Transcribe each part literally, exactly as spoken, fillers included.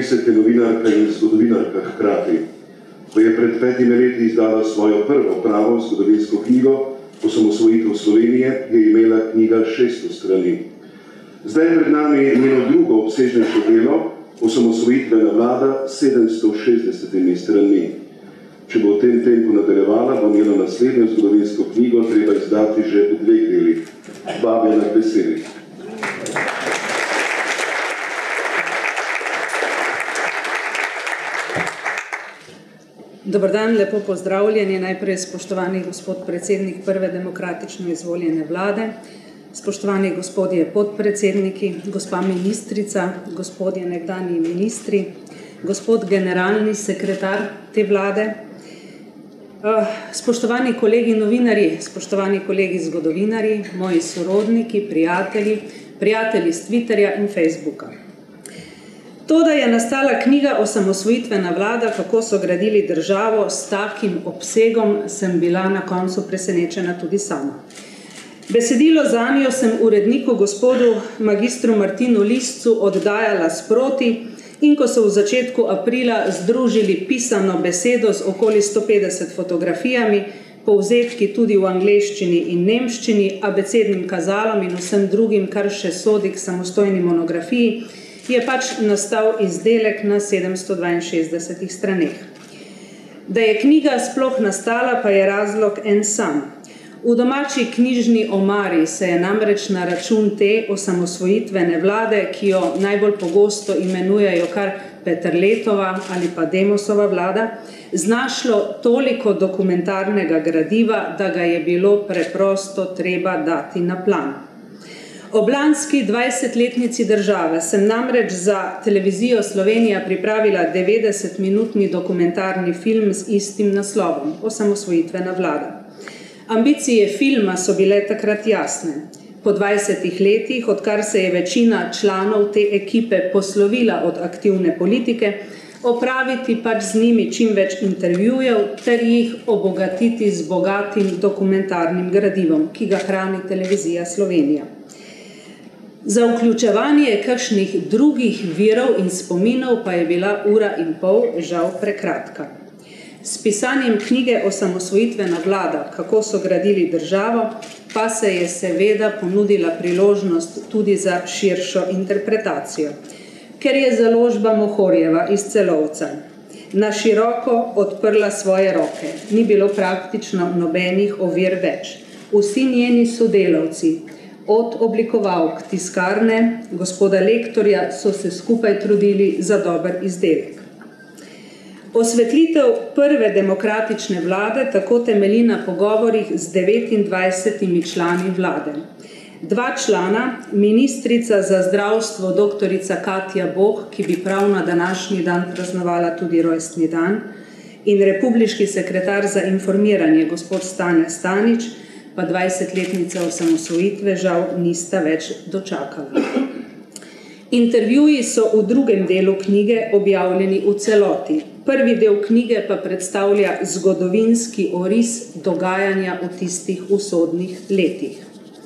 pisatelj, novinarka in zgodovinarka hkrati. Ko je pred petimi leti izdala svojo prvo pravo zgodovinsko knjigo Osamosvojitev Slovenije, je imela knjiga šeststo strani. Zdaj je pred nami njeno drugo obsežnejše delo, Osamosvojitvena vlada s sedemsto šestdesetimi stranmi. Če bo v tem tempu nadaljevala, bo njeno naslednjo zgodovinsko knjigo treba izdati že v dveh delih. Vabljena k besedi. Dobar dan, lepo pozdravljeni. Najprej spoštovani gospod predsednik prve demokratično izvoljene vlade, spoštovani gospodje podpredsedniki, gospa ministrica, gospodje nekdanji ministri, gospod generalni sekretar te vlade, spoštovani kolegi novinarji, spoštovani kolegi zgodovinarji, moji sorodniki, prijatelji, prijatelji s Twitterja in Facebooka. To, da je nastala knjiga Osamosvojitvena vlada, kako so gradili državo s takim obsegom, sem bila na koncu presenečena tudi sama. Besedilo zanjo sem uredniku gospodu magistru Martinu Liscu oddajala sproti in ko so v začetku aprila združili pisano besedo z okoli sto petdeset fotografijami, povzetki tudi v angleščini in nemščini, abecednim kazalom in vsem drugim, kar še sodi k samostojni monografiji, je pač nastal izdelek na sedemsto dvainšestdesetih straneh. Da je knjiga sploh nastala, pa je razlog en sam. V domači knjižni omari se je namreč na račun te osamosvojitvene vlade, ki jo najbolj pogosto imenujejo kar Peterletova ali pa Demosova vlada, znašlo toliko dokumentarnega gradiva, da ga je bilo preprosto treba dati na plan. Ob lanski dvajsetletnici države sem namreč za televizijo Slovenija pripravila devetdesetminutni dokumentarni film z istim naslovom, Osamosvojitvena vlada. Ambicije filma so bile takrat jasne. Po dvajsetih letih, odkar se je večina članov te ekipe poslovila od aktivne politike, opraviti pač z njimi čim več intervjujev ter jih obogatiti z bogatim dokumentarnim gradivom, ki ga hrani televizija Slovenija. Za vključevanje kakšnih drugih virov in spominov pa je bila ura in pol žal prekratka. S pisanjem knjige Osamosvojitvena vlada, kako so gradili državo, pa se je seveda ponudila priložnost tudi za širšo interpretacijo, ker je založba Mohorjeva iz Celovca na široko odprla svoje roke. Ni bilo praktično nobenih ovir več. Vsi njeni sodelavci, od oblikovalk tiskarne, gospoda lektorja, so se skupaj trudili za dober izdelek. Osvetlitev prve demokratične vlade tako temelji na pogovorih z devetindvajsetimi člani vlade. Dva člana, ministrica za zdravstvo doktorica Katja Boh, ki bi prav na današnji dan praznovala tudi rojstni dan, in republiški sekretar za informiranje gospod Stane Stanič, pa dvajsetletnice osamosvojitve žal nista več dočakali. Intervjuji so v drugem delu knjige objavljeni v celoti. Prvi del knjige pa predstavlja zgodovinski oris dogajanja v tistih usodnih letih.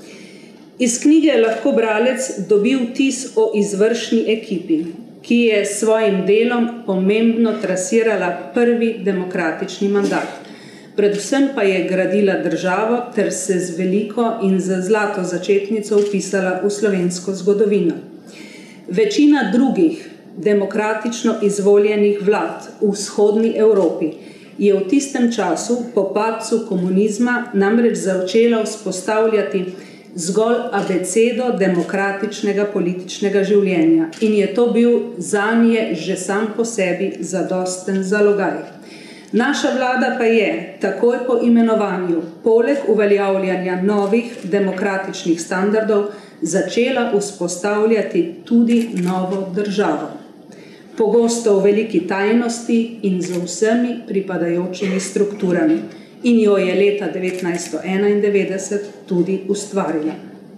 Iz knjige lahko bralec dobi vtis o izvršni ekipi, ki je s svojim delom pomembno trasirala prvi demokratični mandat. Predvsem pa je gradila državo ter se z veliko in z zlato začetnico vpisala v slovensko zgodovino. Večina drugih demokratično izvoljenih vlad v vzhodni Evropi je v tistem času po padcu komunizma namreč začela vzpostavljati zgolj abecedo demokratičnega političnega življenja in je to bil zanje že sam po sebi zadosten zalogaj. Naša vlada pa je, takoj po imenovanju, poleg uveljavljanja novih demokratičnih standardov, začela vzpostavljati tudi novo državo. Pogosto v veliki tajnosti in z vsemi pripadajočimi strukturami. In jo je leta devetnajststo enaindevetdeset tudi ustvarila.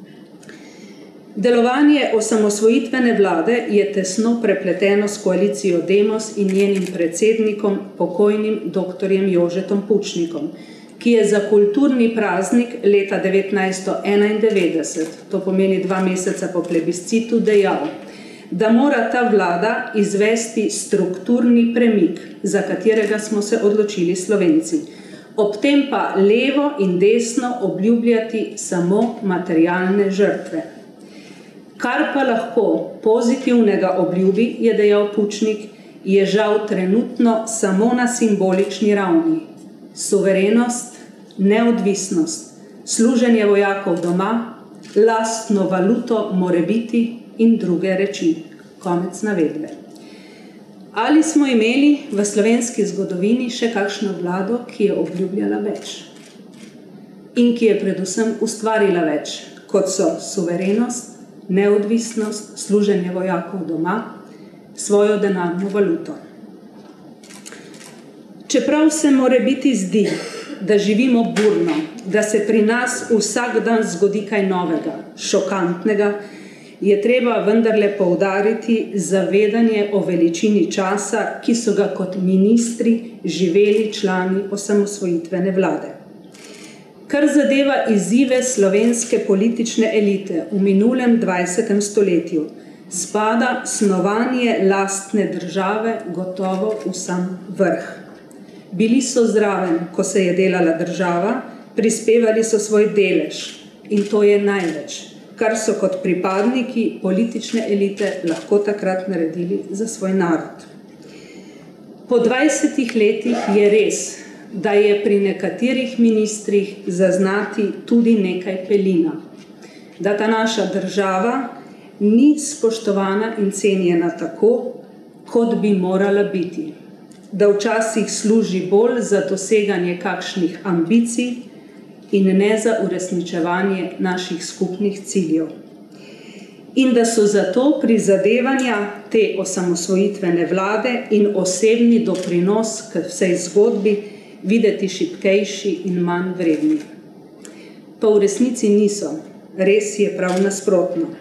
Delovanje osamosvojitvene vlade je tesno prepleteno s koalicijo Demos in njenim predsednikom, pokojnim doktorjem Jožetom Pučnikom, ki je za kulturni praznik leta devetnajststo enaindevetdeset, to pomeni dva meseca po plebiscitu, dejal: da mora ta vlada izvesti strukturni premik, za katerega smo se odločili Slovenci. Ob tem pa levo in desno obljubljati samo materialne žrtve. Kar pa lahko pozitivnega obljubi, je dejal Pučnik, je žal trenutno samo na simbolični ravni. Suverenost, neodvisnost, služenje vojakov doma, lastno valuto morebiti in druge reči. Konec navedbe. Ali smo imeli v slovenski zgodovini še kakšno vlado, ki je obljubljala več? In ki je predvsem ustvarila več, kot so suverenost, neodvisnost, služenje vojakov doma, svojo denarno valuto. Čeprav se morebiti zdi, da živimo burno, da se pri nas vsak dan zgodi kaj novega, šokantnega, je treba vendarle poudariti zavedanje o veličini časa, ki so ga kot ministri živeli člani osamosvojitvene vlade. Kar zadeva izzive slovenske politične elite v minulem dvajsetem stoletju, spada snovanje lastne države gotovo v sam vrh. Bili so zraven, ko se je delala država, prispevali so svoj delež in to je največ, kar so kot pripadniki politične elite lahko takrat naredili za svoj narod. Po dvajsetih letih je res, da je pri nekaterih ministrih zaznati tudi nekaj pelina, da ta naša država ni spoštovana in cenjena tako, kot bi morala biti, da včasih služi bolj za doseganje kakšnih ambicij in ne za uresničevanje naših skupnih ciljev. In da so zato prizadevanja te osamosvojitvene vlade in osebni doprinos k vsej zgodbi videti šibkejši in manj vredni. Pa v resnici niso, res je prav nasprotno.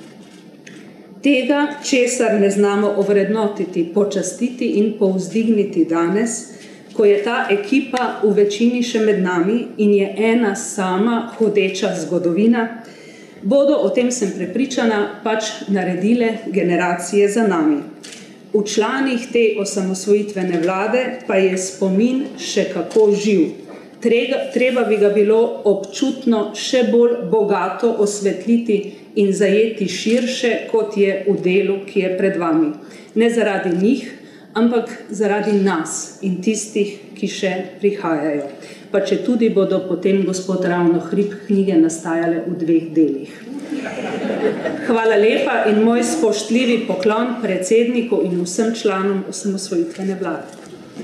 Tega, česar ne znamo ovrednotiti, počastiti in povzdigniti danes, ko je ta ekipa v večini še med nami in je ena sama hodeča zgodovina, bodo, o tem sem prepričana, pač naredile generacije za nami. V članih te osamosvojitvene vlade pa je spomin še kako živ. Treba bi ga bilo občutno še bolj bogato osvetliti in zajeti širše, kot je v delu, ki je pred vami. Ne zaradi njih, ampak zaradi nas in tistih, ki še prihajajo. Pa če tudi bodo potem, gospod Ravno Hrib, knjige nastajale v dveh delih. Hvala lepa in moj spoštljivi poklon predsedniku in vsem članom osamosvojitvene vlade.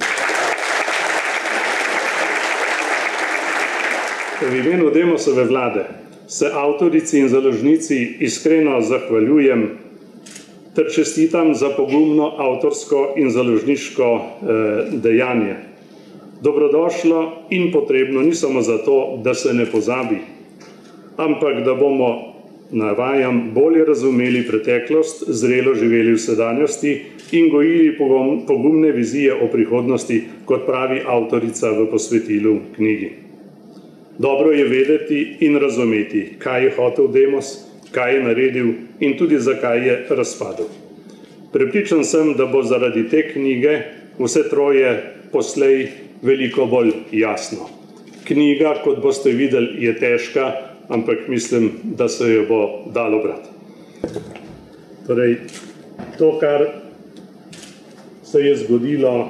V imenu Demosove vlade se avtorici in založnici iskreno zahvaljujem ter čestitam za pogumno avtorsko in založniško eh, dejanje. Dobrodošlo in potrebno ni samo zato, da se ne pozabi, ampak da bomo, navajam, bolje razumeli preteklost, zrelo živeli v sedanjosti in gojili pogum, pogumne vizije o prihodnosti, kot pravi avtorica v posvetilu knjigi. Dobro je vedeti in razumeti, kaj je hotel Demos, kaj je naredil in tudi zakaj je razpadel. Prepričan sem, da bo zaradi te knjige vse troje poslej veliko bolj jasno. Knjiga, kot boste videli, je težka, ampak mislim, da se jo bo dalo brati. Torej, to, kar se je zgodilo,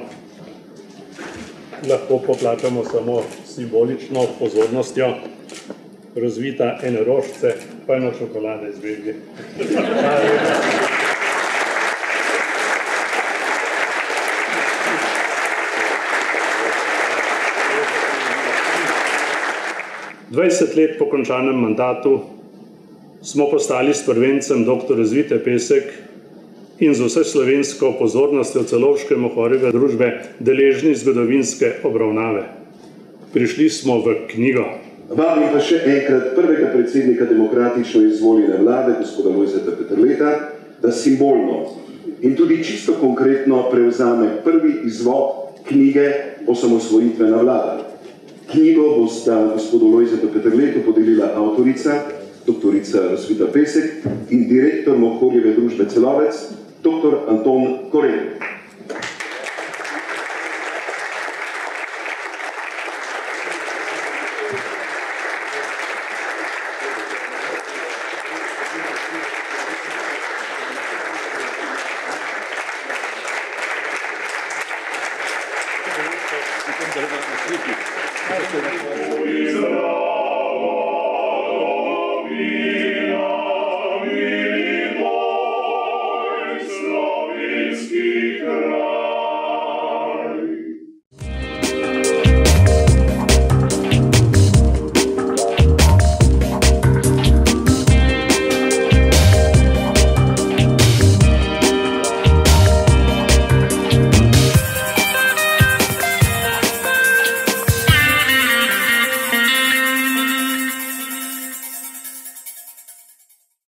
lahko poplačamo samo simbolično pozornostjo, razvita ene rožice, pa eno čokolade iz Belgije. dvajset let po končanem mandatu smo postali s prvencem doktor Zvite Pesek in z vse slovensko pozornostjo celovške mohorjeve družbe deležni zgodovinske obravnave. Prišli smo v knjigo. Vabim pa še enkrat prvega predsednika demokratično izvoljene vlade, gospoda Lojzeta Peterleta, da simbolno in tudi čisto konkretno prevzame prvi izvod knjige Osamosvojitvena vlada. Knjigo bosta gospodu Lojzetu Peterletu podelila avtorica, doktorica Zvita Pesek in direktor mohorjeve družbe Celovec, doktor Anton Koren. Slovenski kraj.